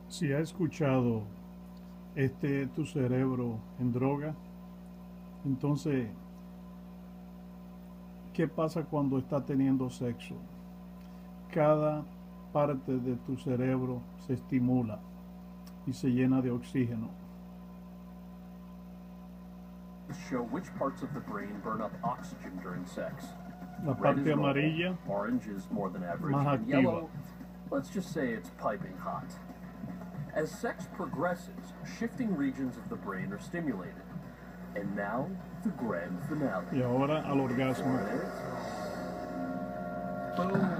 Si has escuchado tu cerebro en droga, entonces, ¿qué pasa cuando está teniendo sexo? Cada parte de tu cerebro se estimula y se llena de oxígeno. Show which parts of the brain burn up oxygen during sex. La Red is parte normal, amarilla, orange is more than average, más and activa. yellow, let's just say it's piping hot. As sex progresses, shifting regions of the brain are stimulated. And now, the grand finale. Y ahora al orgasmo. Boom!